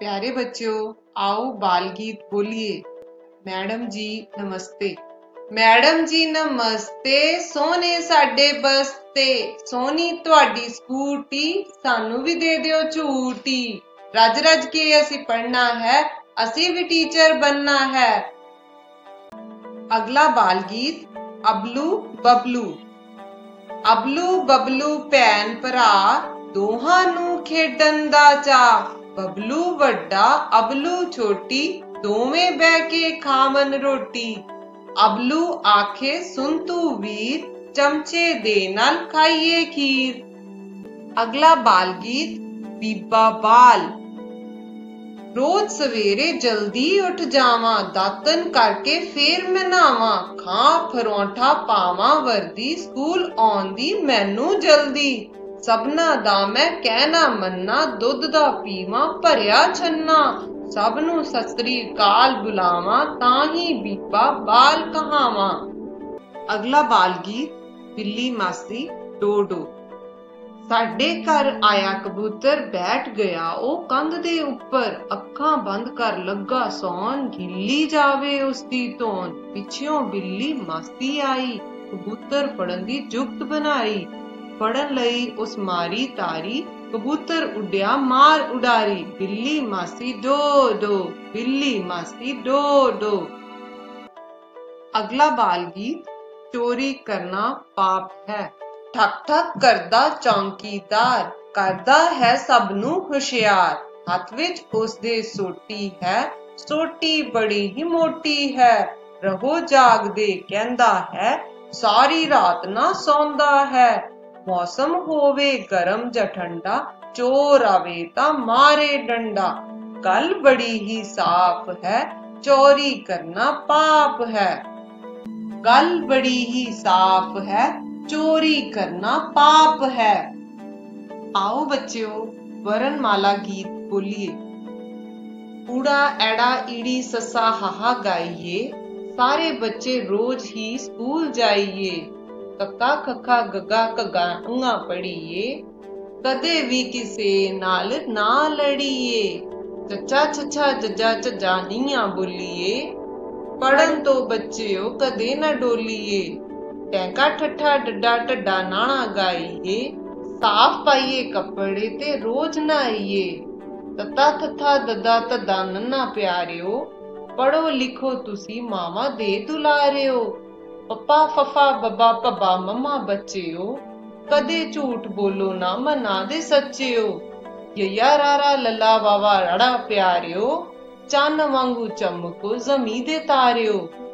प्यारे बच्चों, आओ बाल गीत बोलिए। मैडम जी नमस्ते। मैडम जी नमस्ते, सोने साडे बस्ते, सोनी तुहाडी स्कूटी, सानू भी दे दियो झूटी। रज रज के असी पढ़ना है, असी भी टीचर बनना है। अगला बाल गीत अबलू बबलू। अबलू बबलू भैन भरा, दोहां नू खेडन दा चाऽ। बबलू वड्डा अबलू छोटी, दोवें बह के खावन रोटी। अबलू आखे सुन तू वीर, चमचे दे नाल खाइए खीर। अगला बाल गीत बीबा बाल। रोज सवेरे जल्दी उठ जावा, दातन करके फेर मैं नहावा। खां परौंठा पावा वर्दी, स्कूल आउण दी मैनू जल्दी। सबना दा मैं कहना मन्ना, दुध दा पीवा भरिया छन्ना। सब नू सत श्री अकाल बुलावा, ताही बीबा बाल कहावा। अगला बाल गीत बिल्ली मासी डोडो। साडे घर आया कबूतर, बैठ गया ओ कंध दे उपर। अखां बंद कर लगा सौन, गिल्ली जावे उसदी धौन। पिछियों बिल्ली मासी आई, कबूतर फड़न दी जुगत बनाई। फड़न लई उस मारी तारी, कबूतर उड्या मार उडारी। बिल्ली मासी डो डो, बिल्ली मासी डो डो। अगला बाल गीत चोरी करना पाप है। ठक ठक करदा चौकीदार, करदा है सब नू हुशियार। हथ विच उसदे सोटी है, सोटी बड़ी ही मोटी है। रहो जागदे कहंदा है, सारी रात ना सौंदा है। मौसम होवे गरम ज ठंडा, चोर आवे ता मारे डंडा। गल बड़ी ही साफ है, चोरी करना पाप है। गल बड़ी ही साफ है, चोरी करना पाप है। आओ बच्चों वर्णमाला गीत बोलिए। ऊड़ा एड़ा ईड़ी ससा हाहा गाइए, सारे बच्चे रोज ही स्कूल जाइए। कक्का खक्का गगा घगा ङा पढ़िए, कदे भी किसे नाल ना लड़िए। चचा छछा जजा झज्जा नीया बोलिए, पढ़न तो बच्चों कदे ना डोलिए। टैंका ठट्ठा डड्डा ढड्डा नाना गाइए, साफ पाइए कपड़े ते रोज नहाइए। तता थथा ददा तदा नन्ना प्यारियो, पढ़ो लिखो तुसी मावा दे दुलारियो। पप्पा फफा बब्बा पब्बा मम्मा बच्चेओ, कदे झूठ बोलो ना मना दे सच्चेओ। यया रारा लला बाबा राड़ा प्यारियो, चन्न वांगू चमको जमी दे तारियो।